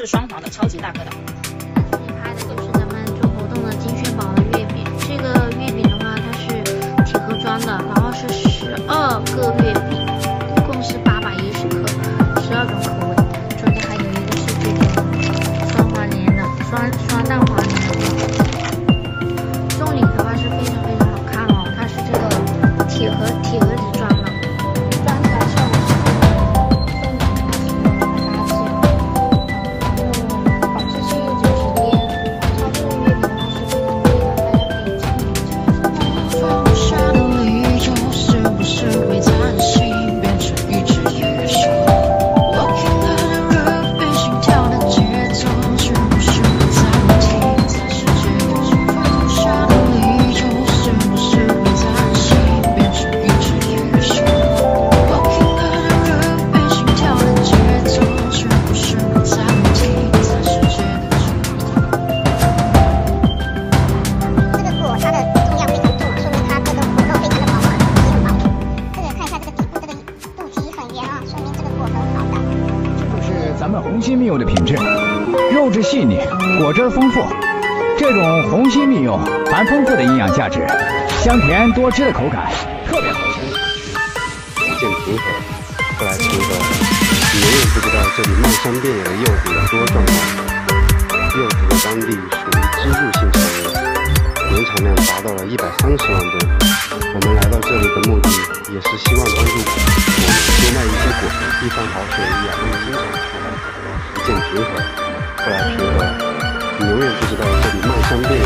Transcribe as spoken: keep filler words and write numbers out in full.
是双黄的超级大颗的。 这里拍的就是咱们做活动的金炫宝的月饼。这个月饼的话，它是铁盒装的，然后是十二个月饼，一共是八百一十克，十二种口味。中间还有一个是这个双黄莲的，双双蛋黄莲的。送礼的话是非常非常好看哦，它是这个铁盒铁盒子装的。 咱们红心蜜柚的品质，肉质细腻，果汁丰富。这种红心蜜柚含丰富的营养价值，香甜多汁的口感，特别好吃。 一见平和，后来平和，你永远不知道这里漫山遍野的柚子有多壮观。柚子在当地属于支柱性产业，年产量达到了一百三十万吨。我们来到这里的目的，也是希望帮助我们多卖一些果实，一番好水养育新产。一见平和，后来平和，你永远不知道这里漫山遍